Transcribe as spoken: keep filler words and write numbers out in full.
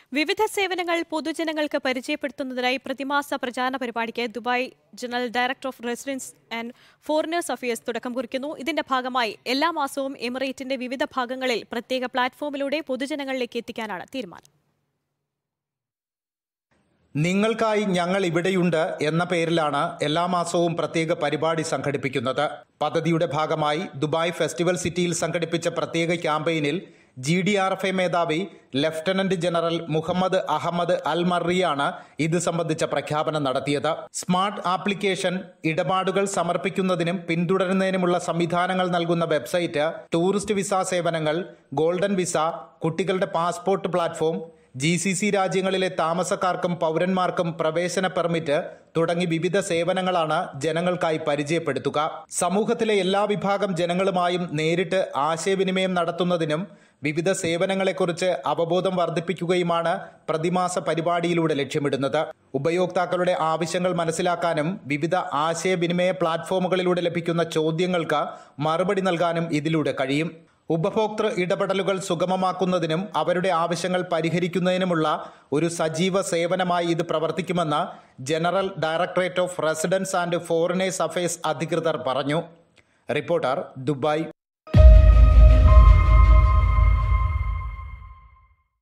വിവിധ സേവനങ്ങൾ പൊതുജനങ്ങൾക്ക് പരിചയപ്പെടുത്തുന്നതിനായി പ്രതിമാസ പ്രചാരണ പരിപാടിക്ക് Dubai general director of residence and foreigners affairs തുടക്കം കുറിക്കുന്നു. ഇതിന്റെ ഭാഗമായി എല്ലാ മാസവും എമിറേറ്റിന്റെ വിവിധ ഭാഗങ്ങളിൽ പ്രത്യേക പ്ലാറ്റ്ഫോമിലൂടെ പൊതുജനങ്ങളിലേക്ക് എത്തിക്കാനാണ് തീരുമാനം. നിങ്ങൾക്കായി ഞങ്ങൾ ഇവിടെയുണ്ട് എന്ന പേരിലാണ് എല്ലാ മാസവും പ്രത്യേക പരിപാടി സംഘടിപ്പിക്കുന്നത്. പദ്ധതിയുടെ ഭാഗമായി ദുബായ് ഫെസ്റ്റിവൽ സിറ്റിയിൽ സംഘടിപ്പിച്ച പ്രത്യേക ക്യാമ്പയിനിൽ G D R F A മേധാവി lieutenant general Mohammed Ahmed Al മറിയാണ് ഇത് സംബന്ധിച്ച പ്രഖ്യാപനം നടത്തിയത്. സ്മാർട്ട് ആപ്ലിക്കേഷൻ, ഇടപാടുകൾ സമർപ്പിക്കുന്നതിനും പിന്തുടരുന്നതിനുമുള്ള സംവിധാനങ്ങൾ നൽകുന്ന വെബ്സൈറ്റ്, ടൂറിസ്റ്റ് വിസ സേവനങ്ങൾ, ഗോൾഡൻ വിസ, കുട്ടികളുടെ passport platform, G C C രാജ്യങ്ങളിലെ താമസക്കാർക്കും പൗരന്മാർക്കും പ്രവേശന പെർമിറ്റ് തുടങ്ങി വിവിധ സേവനങ്ങളാണ് ജനങ്ങൾക്കായി പരിചയപ്പെടുത്തുക. സമൂഹത്തിലെ എല്ലാ വിഭാഗം ജനങ്ങളുമായും നേരിട്ട് ആശയവിനിമയം നടത്തുന്നതിനും വിവിധ സേവനങ്ങളെക്കുറിച്ച് അവബോധം വർദ്ധിപ്പിക്കുകയുമാണ് പ്രതിമാസ പരിപാടിയിലൂടെ ലക്ഷ്യമിടുന്നത്. ഉപയോക്താക്കളുടെ ആവശ്യങ്ങൾ മനസ്സിലാക്കാനും വിവിധ ആശയവിനിമയ പ്ലാറ്റ്ഫോമുകളിലൂടെ ലഭിക്കുന്ന ചോദ്യങ്ങൾക്ക് മറുപടി നൽകാനും ഇതിലൂടെ കഴിയും. ഉപഭോക്തൃ ഇടപെടലുകൾ സുഗമമാക്കുന്നതിനും അവരുടെ ആവശ്യങ്ങൾ പരിഹരിക്കുന്നതിനുമുള്ള ഒരു സജീവ സേവനമായി ഇത് പ്രവർത്തിക്കുമെന്ന് general directorate of residence and foreigners affairs അധികൃതർ പറഞ്ഞു. Reporter, Dubai.